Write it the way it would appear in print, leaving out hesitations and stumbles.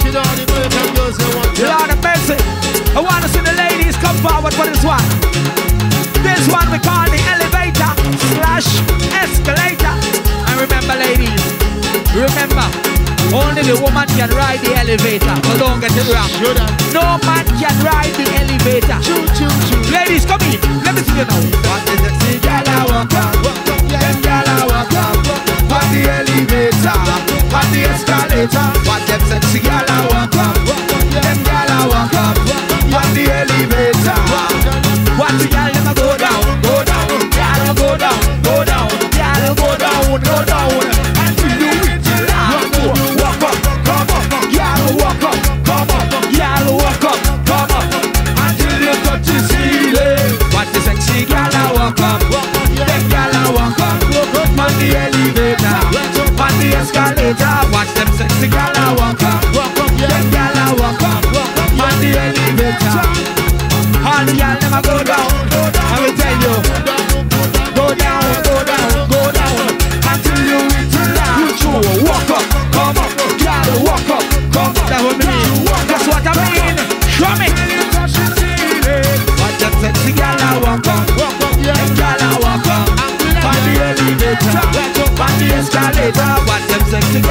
watching all the American girls they want to. Lord of mercy. I want to see the ladies come forward for this one. This one we call the elevator / escalator. And remember, ladies, remember, only the woman can ride the elevator. So don't get it wrong. No man can ride the elevator. Ladies, come in. Let me see you now. What is the see girl I walk up? Them girl I walk up. On the elevator, on the escalator. What them sexy girl I walk up? Them girl I walk up. On the elevator. What the girl never go down, go down. Girl go down, go down. Girl go down, go down. Until you reach the land. Walk up, come up. Girl walk up, come up. Girl walk up, come up. Until you touch the ceiling. What the sexy girl I walk up? Them girl I walk up. On the elevator, on the escalator. Watch them sexy girl I walk up. Them girl I walk up. On the elevator. All the girl never go down. I will tell you, go down, go down, go down. Until you reach the land. You walk up, come up. Girl walk up, come up. That's what I mean. That's what I mean. Show me. Watch them sexy girl I walk up. Them girl I walk up. On the elevator, on the escalator. Watch them sexy